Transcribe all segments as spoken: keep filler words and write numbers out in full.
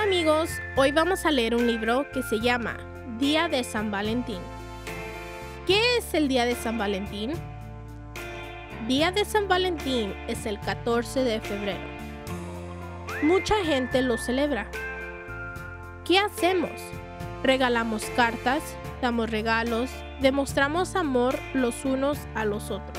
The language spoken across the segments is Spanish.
Hola amigos, hoy vamos a leer un libro que se llama Día de San Valentín. ¿Qué es el Día de San Valentín? Día de San Valentín es el catorce de febrero. Mucha gente lo celebra. ¿Qué hacemos? Regalamos cartas, damos regalos, demostramos amor los unos a los otros.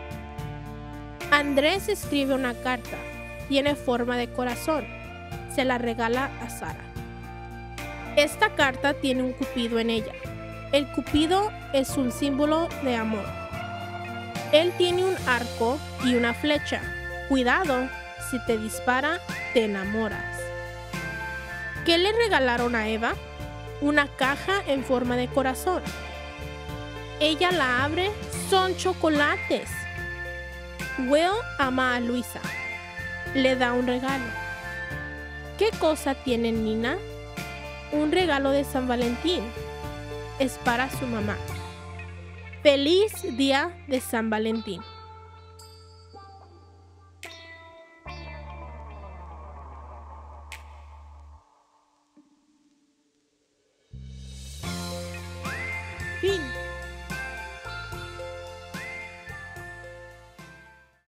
Andrés escribe una carta, tiene forma de corazón, se la regala a Sara. Esta carta tiene un cupido en ella. El cupido es un símbolo de amor. Él tiene un arco y una flecha. Cuidado, si te dispara, te enamoras. ¿Qué le regalaron a Eva? Una caja en forma de corazón. Ella la abre, son chocolates. Will ama a Luisa. Le da un regalo. ¿Qué cosa tiene Nina? Un regalo de San Valentín. Es para su mamá. ¡Feliz Día de San Valentín!